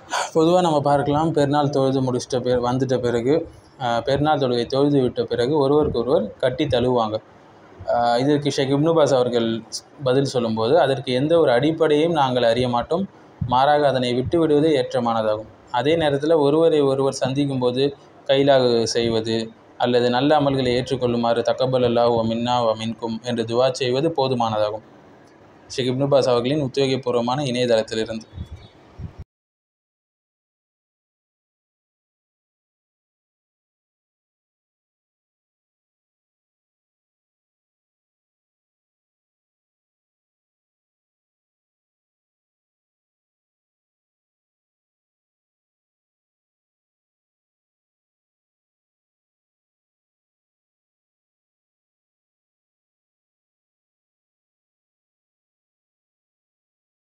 பொதுவாக நம்ம பார்க்கலாம், பெருநாள் தொழுது முடிச்சிட்ட வந்துட்ட பிறகு பெருநாள் தொழுகை தொழுது விட்ட பிறகு ஒருவருக்கொருவர் கட்டி தழுவுவாங்க. இதற்கு ஷேக் இப்னு பாஸ் அவர்கள் பதில் சொல்லும்போது, அதற்கு எந்த ஒரு அடிப்படையும் நாங்கள் அறிய மாட்டோம், மாறாக அதனை விட்டு விடுவதே ஏற்றமானதாகும். அதே நேரத்தில் ஒருவரை ஒருவர் சந்திக்கும் போது கைலாகு செய்வது அல்லது நல்ல அமல்களை ஏற்றுக்கொள்ளுமாறு தக்கபல் அல்லாஹ் வ மின்னா வ மின்கும் என்று துவா செய்வது போதுமானதாகும். ஷேக் இப்னு பாஸ் அவர்களின் உத்தியோகபூர்வமான இணையதளத்திலிருந்து.